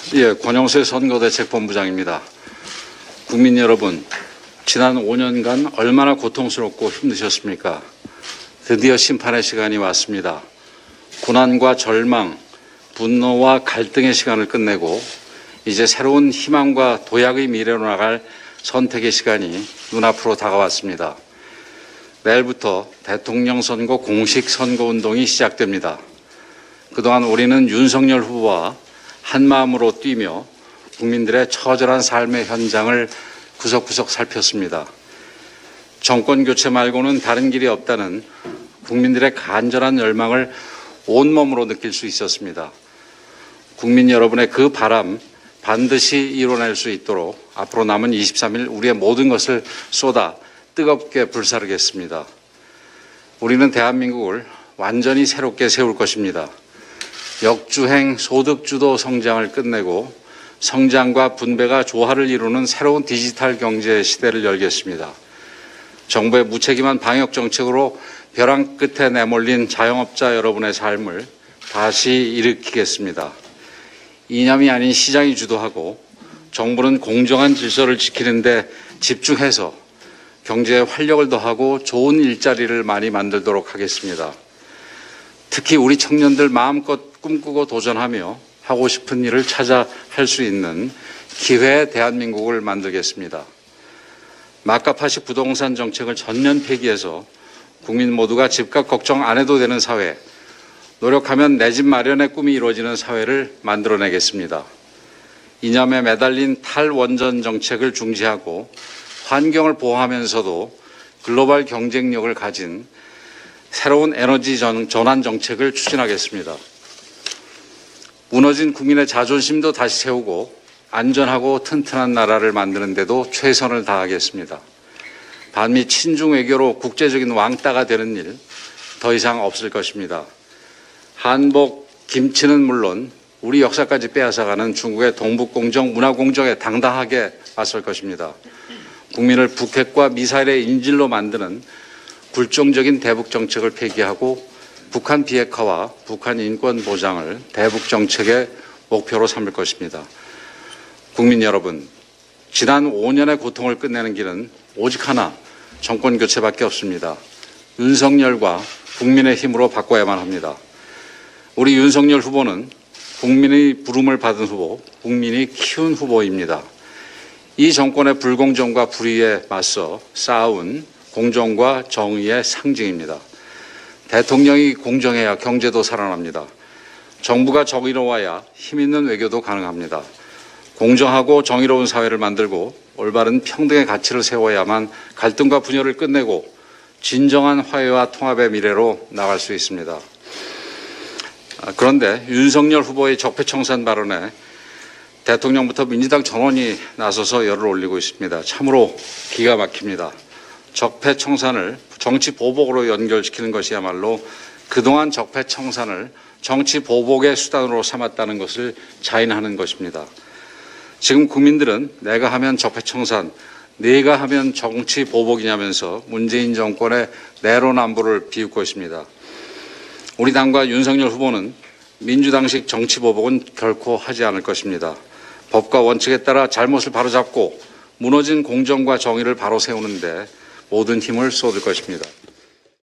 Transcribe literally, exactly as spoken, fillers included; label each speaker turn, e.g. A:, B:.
A: 예, 권영세 선거대책본부장입니다. 국민 여러분, 지난 오 년간 얼마나 고통스럽고 힘드셨습니까? 드디어 심판의 시간이 왔습니다. 고난과 절망, 분노와 갈등의 시간을 끝내고 이제 새로운 희망과 도약의 미래로 나갈 선택의 시간이 눈앞으로 다가왔습니다. 내일부터 대통령 선거 공식 선거운동이 시작됩니다. 그동안 우리는 윤석열 후보와 한마음으로 뛰며 국민들의 처절한 삶의 현장을 구석구석 살폈습니다. 정권 교체 말고는 다른 길이 없다는 국민들의 간절한 열망을 온몸으로 느낄 수 있었습니다. 국민 여러분의 그 바람 반드시 이뤄낼 수 있도록 앞으로 남은 이십삼 일 우리의 모든 것을 쏟아 뜨겁게 불사르겠습니다. 우리는 대한민국을 완전히 새롭게 세울 것입니다. 역주행 소득주도 성장을 끝내고 성장과 분배가 조화를 이루는 새로운 디지털 경제 시대를 열겠습니다. 정부의 무책임한 방역 정책으로 벼랑 끝에 내몰린 자영업자 여러분의 삶을 다시 일으키겠습니다. 이념이 아닌 시장이 주도하고 정부는 공정한 질서를 지키는 데 집중해서 경제에 활력을 더하고 좋은 일자리를 많이 만들도록 하겠습니다. 특히 우리 청년들 마음껏 꿈꾸고 도전하며 하고 싶은 일을 찾아 할 수 있는 기회의 대한민국을 만들겠습니다. 막가파식 부동산 정책을 전면 폐기해서 국민 모두가 집값 걱정 안 해도 되는 사회, 노력하면 내 집 마련의 꿈이 이루어지는 사회를 만들어내겠습니다. 이념에 매달린 탈원전 정책을 중지하고 환경을 보호하면서도 글로벌 경쟁력을 가진 새로운 에너지 전환 정책을 추진하겠습니다. 무너진 국민의 자존심도 다시 세우고 안전하고 튼튼한 나라를 만드는 데도 최선을 다하겠습니다. 반미 친중 외교로 국제적인 왕따가 되는 일 더 이상 없을 것입니다. 한복, 김치는 물론 우리 역사까지 빼앗아가는 중국의 동북공정, 문화공정에 당당하게 맞설 것입니다. 국민을 북핵과 미사일의 인질로 만드는 굴종적인 대북 정책을 폐기하고 북한 비핵화와 북한 인권 보장을 대북 정책의 목표로 삼을 것입니다. 국민 여러분, 지난 오 년의 고통을 끝내는 길은 오직 하나, 정권 교체밖에 없습니다. 윤석열과 국민의 힘으로 바꿔야만 합니다. 우리 윤석열 후보는 국민의 부름을 받은 후보, 국민이 키운 후보입니다. 이 정권의 불공정과 불의에 맞서 싸운 공정과 정의의 상징입니다. 대통령이 공정해야 경제도 살아납니다. 정부가 정의로워야 힘있는 외교도 가능합니다. 공정하고 정의로운 사회를 만들고 올바른 평등의 가치를 세워야만 갈등과 분열을 끝내고 진정한 화해와 통합의 미래로 나갈 수 있습니다. 그런데 윤석열 후보의 적폐청산 발언에 대통령부터 민주당 전원이 나서서 열을 올리고 있습니다. 참으로 기가 막힙니다. 적폐청산을 정치 보복으로 연결시키는 것이야말로 그동안 적폐청산을 정치 보복의 수단으로 삼았다는 것을 자인하는 것입니다. 지금 국민들은 내가 하면 적폐청산, 내가 하면 정치 보복이냐면서 문재인 정권의 내로남불을 비웃고 있습니다. 우리 당과 윤석열 후보는 민주당식 정치 보복은 결코 하지 않을 것입니다. 법과 원칙에 따라 잘못을 바로잡고 무너진 공정과 정의를 바로 세우는데 모든 힘을 쏟을 것입니다.